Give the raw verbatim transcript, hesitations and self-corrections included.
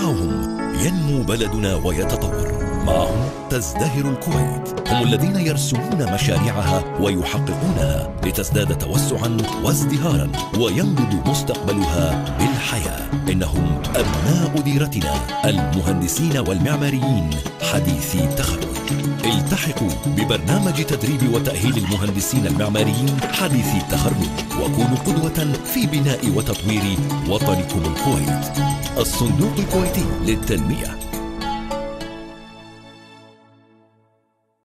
معهم ينمو بلدنا ويتطور، معهم تزدهر الكويت. هم الذين يرسمون مشاريعها ويحققونها لتزداد توسعا وازدهارا وينبض مستقبلها بالحياة. إنهم أبناء ديرتنا المهندسين والمعماريين حديثي التخرج. التحقوا ببرنامج تدريب وتأهيل المهندسين المعماريين حديثي التخرج، وكونوا قدوة في بناء وتطوير وطنكم الكويت. الصندوق الكويتي للتنمية.